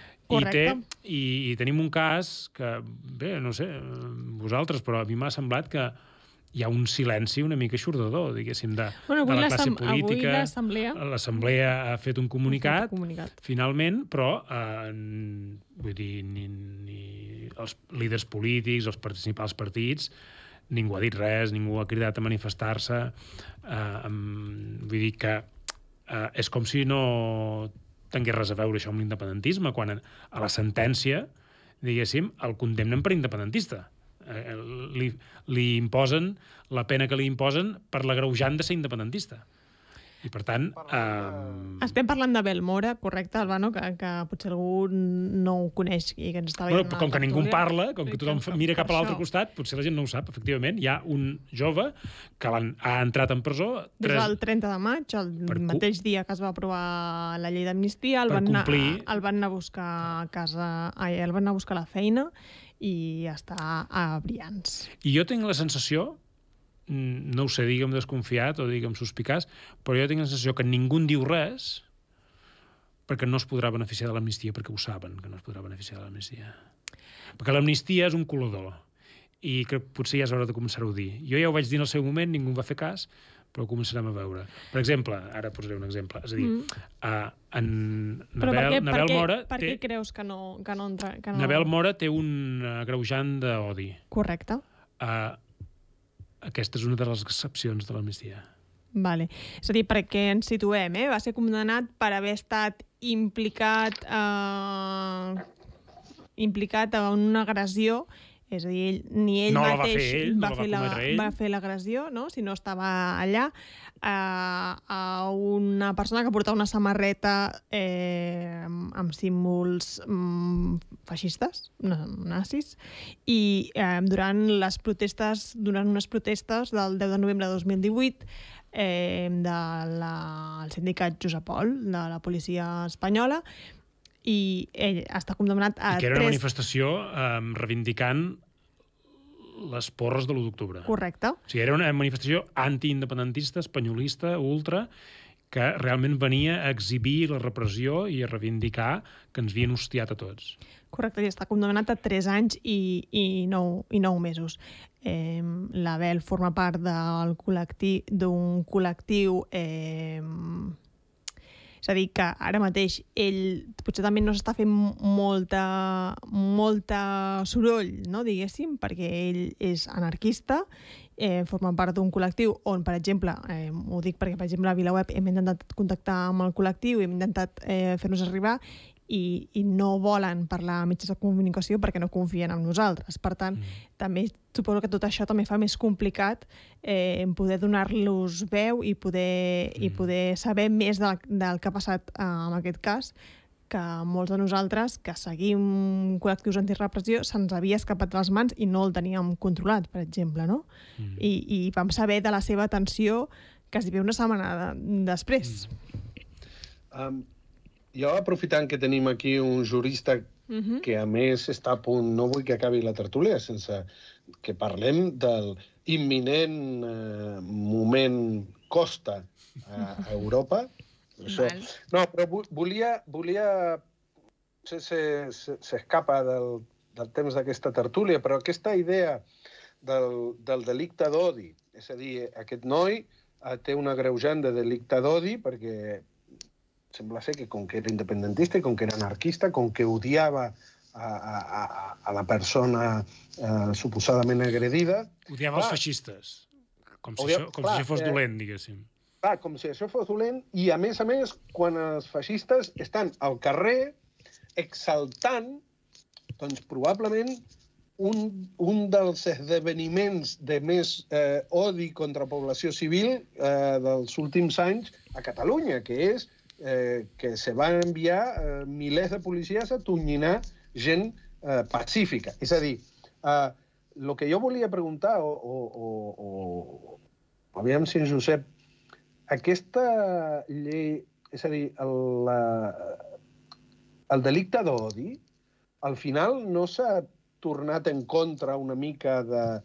I tenim un cas que, bé, no sé, vosaltres, però a mi m'ha semblat que hi ha un silenci una mica eixordador, diguéssim, de la classe política. L'Assemblea ha fet un comunicat, finalment, però vull dir, ni els líders polítics, els principals partits, ningú ha dit res, ningú ha cridat a manifestar-se. Vull dir que és com si no tingués res a veure això amb l'independentisme, quan a la sentència, diguéssim, el condemnen per independentista. Li imposen la pena que li imposen per l'agreujant de ser independentista. I, per tant... Estem parlant de Belmora, correcte, Albano, que potser algú no ho coneix i que ens està veient... Com que ningú en parla, com que tothom mira cap a l'altre costat, potser la gent no ho sap, efectivament. Hi ha un jove que ha entrat en presó... Des del 30 de maig, el mateix dia que es va aprovar la llei d'amnistia, el van anar a buscar a casa... El van anar a buscar a la feina i està a Brians. I jo tinc la sensació, no ho sé, digue'm desconfiat o digue'm suspicaç, però jo tinc la sensació que ningú en diu res perquè no es podrà beneficiar de l'amnistia, perquè ho saben que no es podrà beneficiar de l'amnistia. Perquè l'amnistia és un colador i que potser ja és hora de començar-ho a dir. Jo ja ho vaig dir en el seu moment, ningú em va fer cas, però ho començarem a veure. Per exemple, ara posaré un exemple, és a dir, Nabel Mora... Per què creus que no entra? Nabel Mora té un agreujant d'odi. Correcte. Aquesta és una de les excepcions de l'amnistia. Vale. És a dir, perquè ens situem, va ser condemnat per haver estat implicat en una agressió, és a dir, ni ell mateix va fer l'agressió, no? Si no estava allà, a una persona que portava una samarreta amb símbols feixistes, nazis, i durant unes protestes del 10 de novembre de 2018 del sindicat Josep Pol, de la policia espanyola, i ell està condemnat a... I que era una manifestació reivindicant les porres de l'1 d'octubre. Correcte. O sigui, era una manifestació antiindependentista, espanyolista, ultra, que realment venia a exhibir la repressió i a reivindicar que ens havien hostiat a tots. Correcte, i està condemnat a 3 anys i 9 mesos. L'Abel forma part d'un col·lectiu... És a dir, que ara mateix ell potser també no s'està fent molta soroll, no, diguéssim, perquè ell és anarquista, forma part d'un col·lectiu on, per exemple, ho dic perquè, per exemple, a VilaWeb hem intentat contactar amb el col·lectiu, hem intentat fer-nos arribar i no volen parlar amb mitjans de comunicació perquè no confien en nosaltres. Per tant, també suposo que tot això també fa més complicat poder donar-los veu i poder saber més del que ha passat en aquest cas, que molts de nosaltres, que seguim col·lectius antirepressió, se'ns havia escapat de les mans i no el teníem controlat, per exemple, no? I vam saber de la seva atenció quasi una setmana després. Jo, aprofitant que tenim aquí un jurista que, a més, està a punt, no vull que acabi la tertúlia sense que parlem del imminent moment Costa a Europa. Això. No, però volia... S'escapa del temps d'aquesta tertúlia, però aquesta idea del delicte d'odi, és a dir, aquest noi té un agreujant de delicte d'odi perquè sembla ser que com que era independentista i com que era anarquista, com que odiava a la persona suposadament agredida... Odiava els feixistes, com si això fos dolent, diguéssim. Clar, com si això fos dolent, i a més, quan els feixistes estan al carrer exaltant, doncs probablement un dels esdeveniments de més odi contra la població civil dels últims anys a Catalunya, que és que se van enviar milers de policies a atonyinar gent pacífica. És a dir, el que jo volia preguntar, aviam si en Josep, aquesta llei, és a dir, el delicte d'odi, al final no s'ha tornat en contra una mica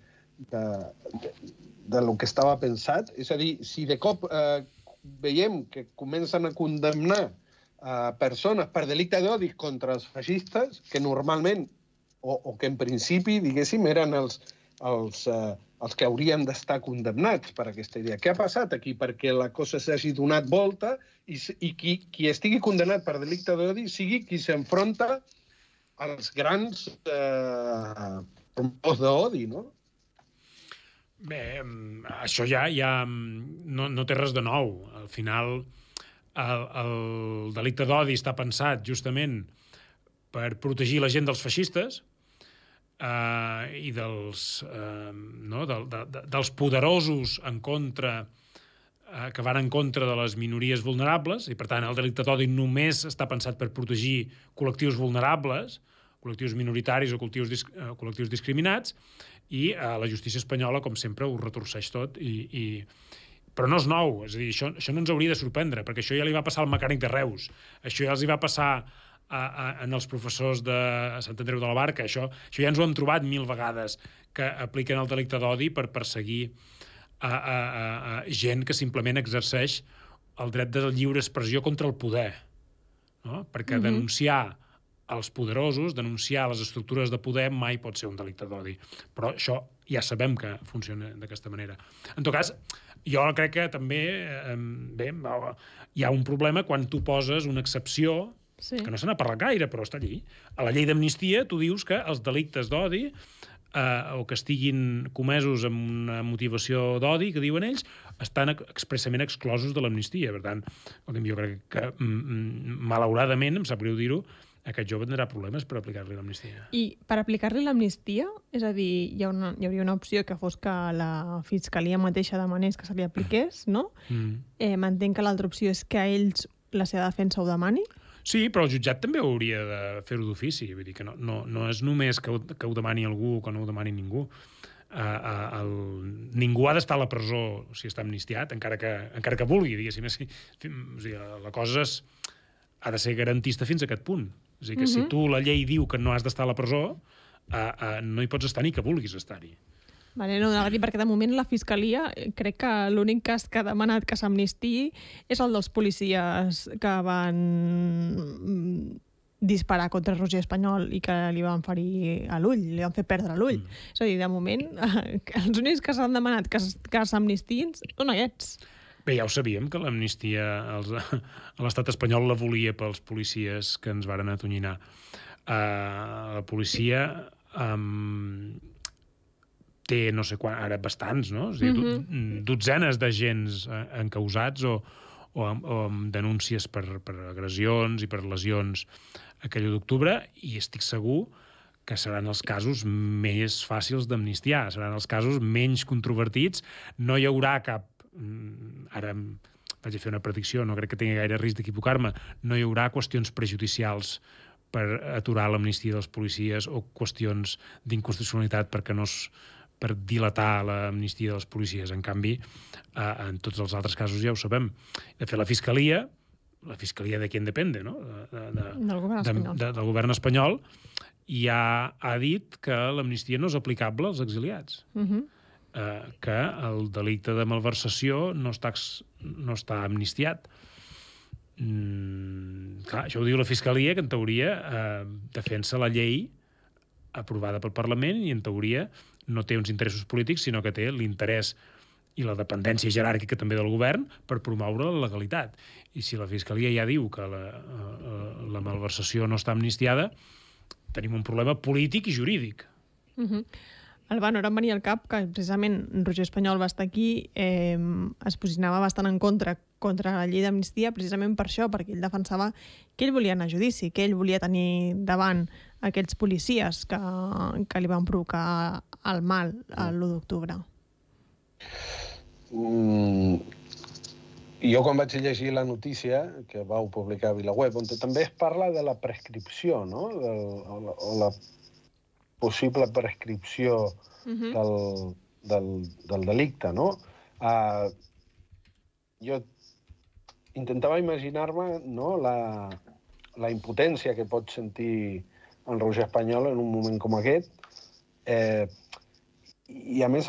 de lo que estava pensat? És a dir, si de cop veiem que comencen a condemnar persones per delicte d'odi contra els feixistes, que normalment, o que en principi, diguéssim, eren els que haurien d'estar condemnats per aquesta idea. Què ha passat aquí? Perquè la cosa s'hagi donat volta i qui estigui condemnat per delicte d'odi sigui qui s'enfronta als grans promotors d'odi, no? Bé, això ja no té res de nou. Al final, el delicte d'odi està pensat justament per protegir la gent dels feixistes i dels poderosos que van en contra de les minories vulnerables, i per tant el delicte d'odi només està pensat per protegir col·lectius vulnerables, col·lectius minoritaris o col·lectius discriminats, i la justícia espanyola, com sempre, ho retorceix tot. Però no és nou, és a dir, això no ens hauria de sorprendre, perquè això ja li va passar al mecànic de Reus, això ja els hi va passar en els professors de Sant Andreu de la Barca, això ja ens ho hem trobat 1000 vegades, que apliquen el delicte d'odi per perseguir gent que simplement exerceix el dret de lliure expressió contra el poder, no? Perquè denunciar els poderosos, denunciar les estructures de poder mai pot ser un delicte d'odi. Però això ja sabem que funciona d'aquesta manera. En tot cas, jo crec que també hi ha un problema quan tu poses una excepció que no se n'ha parlat gaire, però està allí. A la llei d'amnistia tu dius que els delictes d'odi o que estiguin comesos amb una motivació d'odi, que diuen ells, estan expressament exclosos de l'amnistia. Per tant, jo crec que, malauradament, em sap greu dir-ho, aquest jove tindrà problemes per aplicar-li l'amnistia. I per aplicar-li l'amnistia, és a dir, hi hauria una opció que fos que la Fiscalia mateixa demanés que se li apliqués, no? M'entenc que l'altra opció és que ells, la seva defensa, ho demani? Sí, però el jutjat també hauria de fer-ho d'ofici. Vull dir que no és només que ho demani algú o que no ho demani ningú. Ningú ha d'estar a la presó si està amnistiat, encara que vulgui, diguéssim. La cosa ha de ser garantista fins a aquest punt. És a dir, que si tu la llei diu que no has d'estar a la presó, no hi pots estar ni que vulguis estar-hi. Vale, no, perquè de moment la Fiscalia, crec que l'únic cas que ha demanat que s'amnistiï és el dels policies que van disparar contra Roger Espanyol i que li van ferir a l'ull, li van fer perdre l'ull. És a dir, de moment, els únics que s'han demanat que s'amnistiïn són aquests. Bé, ja ho sabíem, que l'amnistia a l'estat espanyol la volia pels policies que ens varen atonyinar. La policia té no sé quan, ara bastants, no? És a dir, dotzenes d'agents encausats o o amb denúncies per agressions i per lesions aquell 1 d'octubre, i estic segur que seran els casos més fàcils d'amnistiar, seran els casos menys controvertits. No hi haurà cap... Ara vaig a fer una predicció, no crec que tingui gaire risc d'equivocar-me, no hi haurà qüestions prejudicials per aturar l'amnistia dels policies o qüestions d'inconstitucionalitat per dilatar l'amnistia dels policies. En canvi, en tots els altres casos ja ho sabem. De fet, la Fiscalia de qui en depende, no? Del govern espanyol, ja ha dit que l'amnistia no és aplicable als exiliats. Que el delicte de malversació no està amnistiat. Clar, això ho diu la Fiscalia, que en teoria defensa la llei aprovada pel Parlament i en teoria no té uns interessos polítics, sinó que té l'interès i la dependència jeràrquica també del govern per promoure la legalitat. I si la Fiscalia ja diu que la malversació no està amnistiada, tenim un problema polític i jurídic. Albano, ara em venia al cap que precisament Roger Espanyol va estar aquí, es posicionava bastant en contra la llei d'amnistia precisament per això, perquè ell defensava que ell volia anar a judici, que ell volia tenir davant aquells policies que li van provocar el mal l'1 d'octubre. Jo quan vaig llegir la notícia que vau publicar a VilaWeb, on també es parla de la prescripció, no? O la possible prescripció del delicte, no? Jo intentava imaginar-me la impotència que pot sentir en Roger Espanyol en un moment com aquest, i a més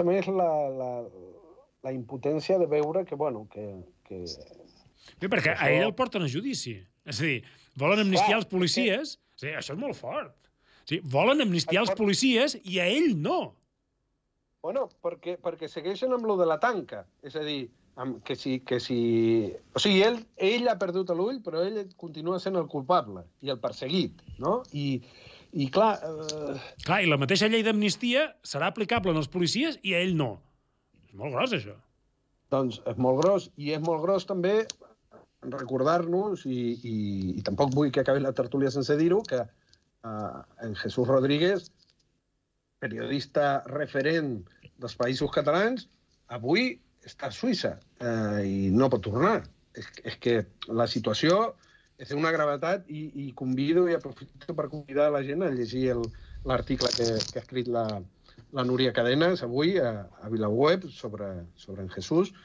la impotència de veure que, bueno, que... Bé, perquè a ell el porten a judici. És a dir, volen amnistiar els policies. Això és molt fort. Volen amnistiar els policies i a ell no. Bueno, perquè segueixen amb lo de la tanca. És a dir, que si... O sigui, ell ha perdut l'ull, però ell continua sent el culpable i el perseguit, no? I clar... Clar, i la mateixa llei d'amnistia serà aplicable als policies i a ell no. És molt gros, això. Doncs és molt gros, i és molt gros també recordar-nos, i tampoc vull que acabi la tertúlia sense dir-ho, que en Jesús Rodríguez, periodista referent dels Països Catalans, avui està a Suïssa i no pot tornar. És que la situació és d'una gravetat i convido i aprofito per convidar la gent a llegir l'article que ha escrit la Núria Cadenas avui a VilaWeb sobre en Jesús.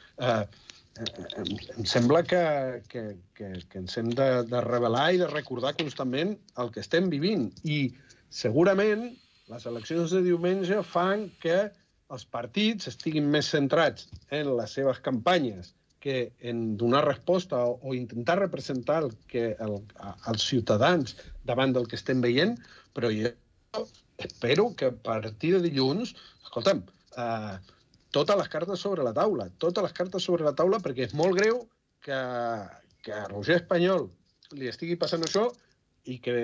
Em sembla que ens hem de revelar i de recordar constantment el que estem vivint. I segurament les eleccions de diumenge fan que els partits estiguin més centrats en les seves campanyes que en donar resposta o intentar representar els ciutadans davant del que estem veient, però jo espero que a partir de dilluns, escolta'm, totes les cartes sobre la taula, perquè és molt greu que a Roger Espanyol li estigui passant això i que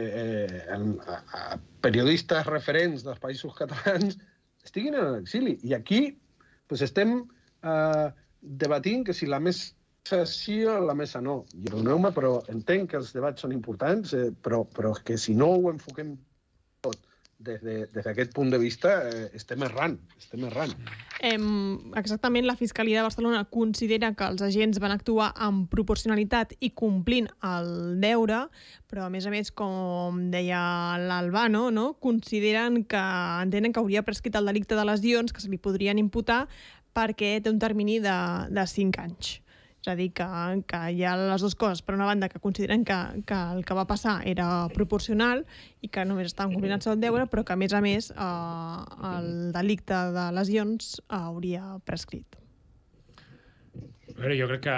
periodistes referents dels Països Catalans estiguin a l'exili. I aquí estem debatint que si la mesa sí o la mesa no. Perdoneu-me, però entenc que els debats són importants, però és que si no ho enfoquem tot des d'aquest punt de vista, estem errant. Exactament, la Fiscalia de Barcelona considera que els agents van actuar amb proporcionalitat i complint el deure, però a més, com deia l'Albano, entenen que hauria prescrit el delicte de lesions que se li podrien imputar perquè té un termini de 5 anys. És a dir, que hi ha les dues coses. Per una banda, que consideren que el que va passar era proporcional i que només estaven complint el seu deure, però que, a més, el delicte de lesions hauria prescrit. A veure, jo crec que...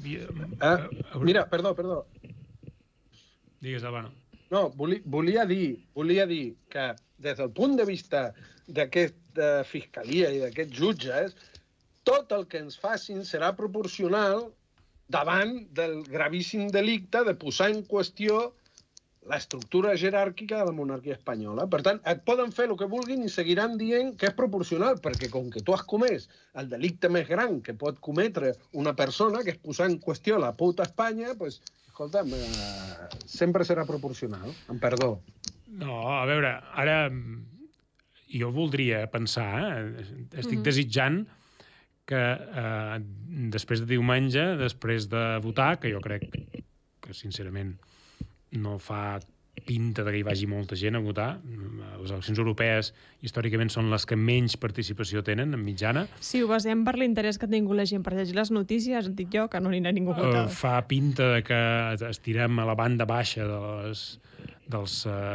Mira, perdó. Digues, Albano. No, volia dir que des del punt de vista d'aquesta fiscalia i d'aquests jutges, tot el que ens facin serà proporcional davant del gravíssim delicte de posar en qüestió l'estructura jeràrquica de la monarquia espanyola. Per tant, et poden fer el que vulguin i seguiran dient que és proporcional, perquè com que tu has comès el delicte més gran que pot cometre una persona, que és posar en qüestió la puta Espanya, doncs, escolta'm, sempre serà proporcional, amb perdó. No, a veure, ara jo voldria pensar, estic desitjant que després de diumenge, després de votar, que jo crec que sincerament no fa pinta que hi vagi molta gent a votar. Les eleccions europees històricament són les que menys participació tenen, en mitjana. Si ho basem per l'interès que ha tingut la gent per llegir les notícies, dic jo que no anirà ningú a votar. Fa pinta que estirem a la banda baixa de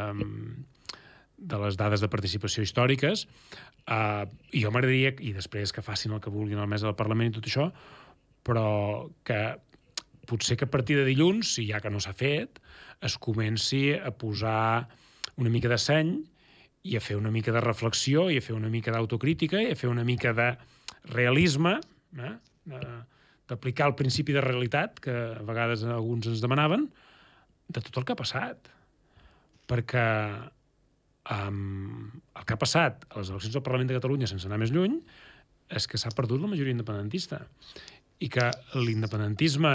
les dades de participació històriques. I jo m'agradaria, i després que facin el que vulguin a la mesa del Parlament i tot això, però que potser que a partir de dilluns, si ja que no s'ha fet, es comenci a posar una mica de seny i a fer una mica de reflexió i a fer una mica d'autocrítica i a fer una mica de realisme, d'aplicar el principi de realitat que a vegades alguns ens demanaven, de tot el que ha passat. Perquè el que ha passat a les eleccions del Parlament de Catalunya, sense anar més lluny, és que s'ha perdut la majoria independentista i que l'independentisme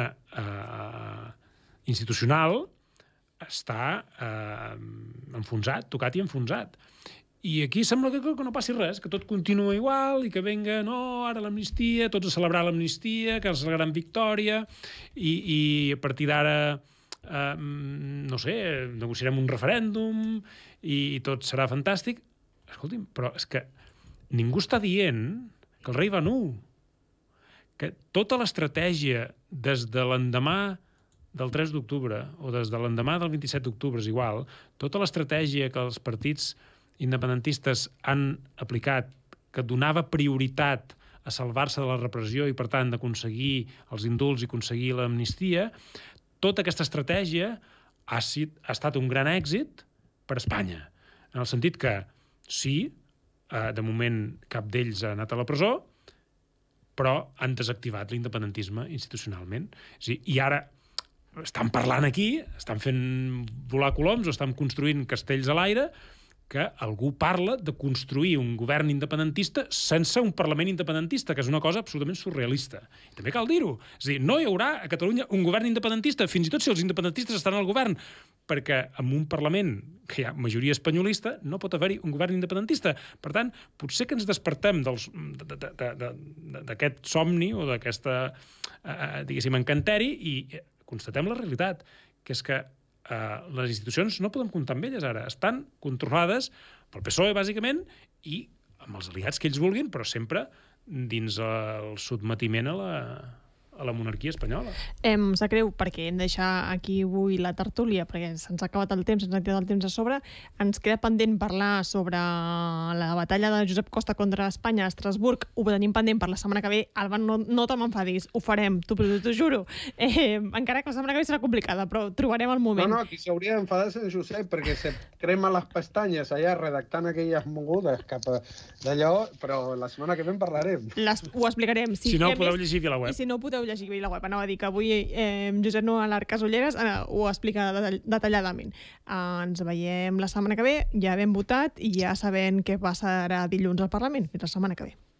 institucional està enfonsat, tocat i enfonsat. I aquí sembla que no passi res, que tot continua igual i que venga, no, ara l'amnistia, tots a celebrar l'amnistia, que és la gran victòria, i a partir d'ara, no sé, negociarem un referèndum i tot serà fantàstic. Escolti'm, però és que ningú està dient que el rei va nu, que tota l'estratègia des de l'endemà del 3 d'octubre o des de l'endemà del 27 d'octubre és igual, tota l'estratègia que els partits independentistes han aplicat, que donava prioritat a salvar-se de la repressió i, per tant, d'aconseguir els indults i aconseguir l'amnistia, tota aquesta estratègia ha estat un gran èxit per Espanya. En el sentit que, sí, de moment cap d'ells ha anat a la presó, però han desactivat l'independentisme institucionalment. I ara estan parlant aquí, estan fent volar coloms o estan construint castells a l'aire, que algú parla de construir un govern independentista sense un Parlament independentista, que és una cosa absolutament surrealista. I també cal dir-ho. És a dir, no hi haurà a Catalunya un govern independentista, fins i tot si els independentistes estan al govern, perquè amb un Parlament que hi ha majoria espanyolista no pot haver-hi un govern independentista. Per tant, potser que ens despertem d'aquest somni o d'aquesta, diguéssim, encanteri i constatem la realitat, que és que les institucions no podem comptar amb elles ara. Estan controlades pel PSOE, bàsicament, i amb els aliats que ells vulguin, però sempre dins el sotmetiment a la monarquia espanyola. Em sap greu perquè hem de deixar aquí avui la tertúlia, perquè se'ns ha acabat el temps, ens ha tirat el temps a sobre. Ens queda pendent parlar sobre la batalla de Josep Costa contra Espanya a Estrasburg. Ho tenim pendent per la setmana que ve. Alba, no te m'enfadis, ho farem, t'ho juro. Encara que la setmana que ve serà complicada, però trobarem el moment. No, qui s'hauria d'enfadar és en Josep, perquè se crema les pestanyes allà redactant aquelles mogudes cap d'allò, però la setmana que ve en parlarem. Ho explicarem. Si no, podeu llegir via la web. I si no, podeu llegir via la web. Anava a dir que avui Josep Noel Casolleres ho explica detalladament. Ens veiem la setmana que ve, ja ben votat i ja sabent què passarà dilluns al Parlament. Fins la setmana que ve.